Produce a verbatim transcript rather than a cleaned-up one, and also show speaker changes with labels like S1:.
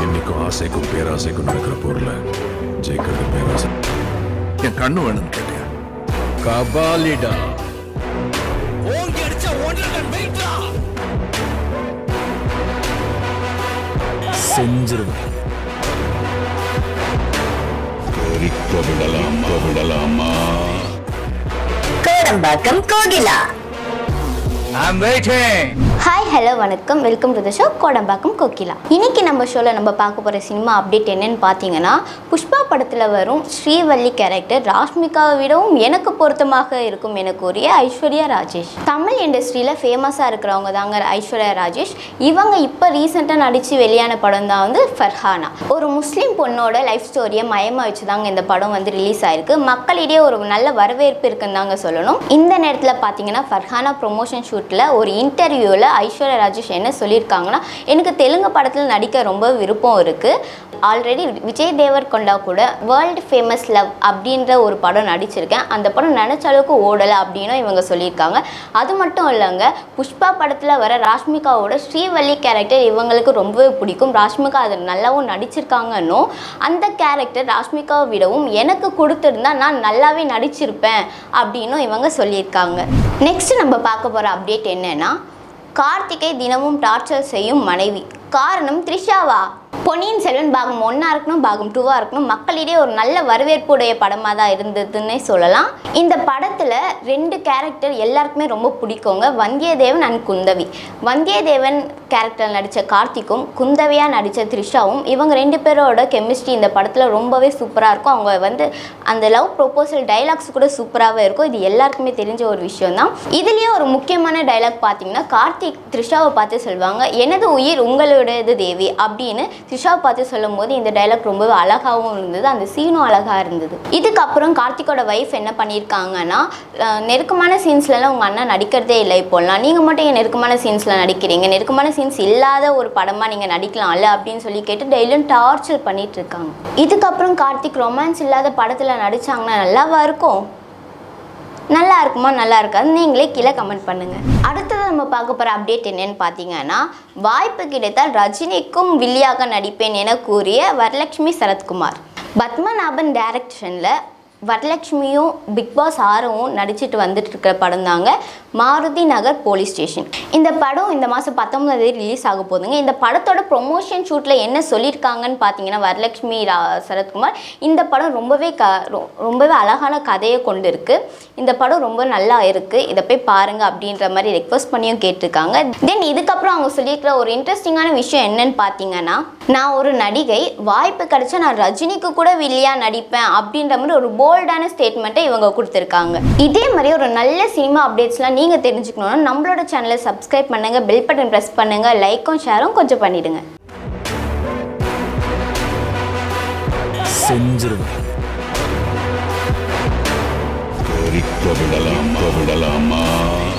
S1: என்னைக்கும் ஆசைக்கும் பேராசைக்கும் நடக்கிற பொருள ஜெயிக்கிறது பேராசை. என் கண்ணு வேணும்னு கேட்டியா? கபாலிடா ஓங்கி அடிச்சா ஒன்றரை டன் வெயிட்டா செஞ்சிருவேன். கொறிக்க விடலாமா விடலாமா
S2: Kodambakkam Kokila.
S3: I'm waiting.
S2: Hi, hello, வணக்கம், welcome to the show Kodambakkam Kokila. இன்னைக்கு நம்ம ஷோவில் நம்ம பார்க்க போகிற சினிமா அப்டேட் என்னன்னு பார்த்தீங்கன்னா, புஷ்பா படத்தில் வரும் ஸ்ரீவள்ளி கேரக்டர் ராஷ்மிகாவை விடவும் எனக்கு பொருத்தமாக இருக்கும் என கூறிய ஐஸ்வர்யா ராஜேஷ். தமிழ் இண்டஸ்ட்ரியில் ஃபேமஸாக இருக்கிறவங்க தாங்க ஐஸ்வர்யா ராஜேஷ். இவங்க இப்போ ரீசெண்டாக நடித்து வெளியான படம் தான் வந்து ஃபர்ஹானா. ஒரு முஸ்லீம் பொண்ணோட லைஃப் ஸ்டோரியை மையமாக வச்சு தாங்க இந்த படம் வந்து ரிலீஸ் ஆயிருக்கு. மக்களிடையே ஒரு நல்ல வரவேற்பு இருக்குன்னு தாங்க சொல்லணும். இந்த நேரத்தில் பார்த்தீங்கன்னா ஃபர்ஹானா ப்ரொமோஷன் ஷூட்டில் ஒரு இன்டர்வியூவில் ஐஸ்வர்யா ராஜேஷ் என்ன சொல்லியிருக்காங்கன்னா, எனக்கு தெலுங்கு படத்தில் நடிக்க ரொம்ப விருப்பம் இருக்குது. ஆல்ரெடி விஜய் தேவர்கொண்டா கூட வேர்ல்டு ஃபேமஸ் லவ் அப்படின்ற ஒரு படம் நடிச்சிருக்கேன். அந்த படம் நினச்ச அளவுக்கு ஓடலை அப்படின்னு இவங்க சொல்லியிருக்காங்க. அது மட்டும் இல்லைங்க, புஷ்பா படத்தில் வர ராஷ்மிகாவோட ஸ்ரீவள்ளி கேரக்டர் இவங்களுக்கு ரொம்பவே பிடிக்கும். ராஷ்மிகா அதை நல்லாவும் நடிச்சிருக்காங்கன்னு அந்த கேரக்டர் ராஷ்மிகாவை விடவும் எனக்கு கொடுத்துருந்தா நான் நல்லாவே நடிச்சிருப்பேன் அப்படின்னு இவங்க சொல்லியிருக்காங்க. நெக்ஸ்ட் நம்ம பார்க்க போகிற அப்டேட் என்னன்னா, கார்த்திகை தினமும் டார்ச்சர் செய்யும் மனைவி, காரணம் த்ரிஷாவா? பொன்னியின் செல்வன் பாகம் ஒன்றா இருக்கணும், பாகம் டூவாக இருக்கணும், மக்களிடையே ஒரு நல்ல வரவேற்புடைய படமாக தான் இருந்ததுன்னே சொல்லலாம். இந்த படத்தில் ரெண்டு கேரக்டர் எல்லாருக்குமே ரொம்ப பிடிக்குங்க, வந்தியத்தேவன் அண்ட் குந்தவி. வந்தியத்தேவன் கேரக்டர் நடித்த கார்த்திக்கும் குந்தவியாக நடித்த த்ரிஷாவும் இவங்க ரெண்டு பேரோட கெமிஸ்ட்ரி இந்த படத்தில் ரொம்பவே சூப்பராக இருக்கும். அவங்க வந்து அந்த லவ் ப்ரொபோசல் டைலாக்ஸ் கூட சூப்பராகவே இருக்கும். இது எல்லாருக்குமே தெரிஞ்ச ஒரு விஷயம் தான். இதுலேயே ஒரு முக்கியமான டைலாக் பார்த்தீங்கன்னா, கார்த்திக் த்ரிஷாவை பார்த்து சொல்லுவாங்க, எனது உயிர் உங்களுடையது தேவி அப்படின்னு த்ரிஷாவை பார்த்து சொல்லும் போது இந்த டைலாக் ரொம்பவே அழகாகவும் இருந்தது, அந்த சீனும் அழகாக இருந்தது. இதுக்கப்புறம் கார்த்திகோட வைஃப் என்ன பண்ணியிருக்காங்கன்னா, நெருக்கமான சீன்ஸ்லாம் உங்கள் அண்ணா நடிக்கிறதே இல்லை, இப்போலாம் நீங்கள் மட்டும் என் நெருக்கமான சீன்ஸில் நடிக்கிறீங்க, நெருக்கமான சீன்ஸ் இல்லாத ஒரு படமாக நீங்கள் நடிக்கலாம்ல அப்படின்னு சொல்லி கேட்டு டெய்லியும் டார்ச்சர் பண்ணிட்டு இருக்காங்க. இதுக்கப்புறம் கார்த்திக் ரொமான்ஸ் இல்லாத படத்தில் நடித்தாங்கன்னா நல்லாவா இருக்கும்? நல்லா இருக்குமா நல்லா இருக்காது? நீங்களே கீழே கமெண்ட் பண்ணுங்கள். அடுத்தது நம்ம பார்க்க போகிற அப்டேட் என்னன்னு பார்த்தீங்கன்னா, வாய்ப்பு கிடைத்தால் ரஜினிக்கும் வில்லியாக நடிப்பேன் என கூறிய வரலட்சுமி சரத்குமார். பத்மநாபன் டைரக்ஷனில் வரலட்சுமியும் பிக் பாஸ் ஆரவும் நடிச்சிட்டு வந்துட்டு இருக்கிற படம் தாங்க மாருதி நகர் போலீஸ் ஸ்டேஷன். இந்த படம் இந்த மாதம் பத்தொன்பதாம் தேதி ரிலீஸ் ஆக போகுதுங்க. இந்த படத்தோட ப்ரொமோஷன் ஷூட்டில் என்ன சொல்லியிருக்காங்கன்னு பார்த்தீங்கன்னா, வரலட்சுமி ரா சரத்குமார் இந்த படம் ரொம்பவே க ரொம்பவே அழகான கதையை கொண்டு இருக்குது, இந்த படம் ரொம்ப நல்லா இருக்குது, இதை போய் பாருங்கள் அப்படின்ற மாதிரி ரெக்வஸ்ட் பண்ணியும் கேட்டிருக்காங்க. தென் இதுக்கப்புறம் அவங்க சொல்லியிருக்கிற ஒரு இன்ட்ரெஸ்டிங்கான விஷயம் என்னன்னு பார்த்தீங்கன்னா, நான் ஒரு நடிகை, வாய்ப்பு கிடைச்சா நான் ரஜினிக்கு கூட வில்லியாக நடிப்பேன் அப்படின்ற மாதிரி ஒரு போல்டான ஸ்டேட்மெண்ட்டை இவங்க கொடுத்துருக்காங்க. இதே மாதிரி ஒரு நல்ல சினிமா அப்டேட்ஸ்லாம் நீங்கள் தெரிஞ்சுக்கணுன்னா நம்மளோட சேனலை சப்ஸ்கிரைப் பண்ணுங்கள், பெல் பட்டன் ப்ரெஸ் பண்ணுங்கள், லைக்கும் ஷேரும் கொஞ்சம் பண்ணிடுங்க.
S1: செஞ்சிருவேன். விடலாமா விடலாமா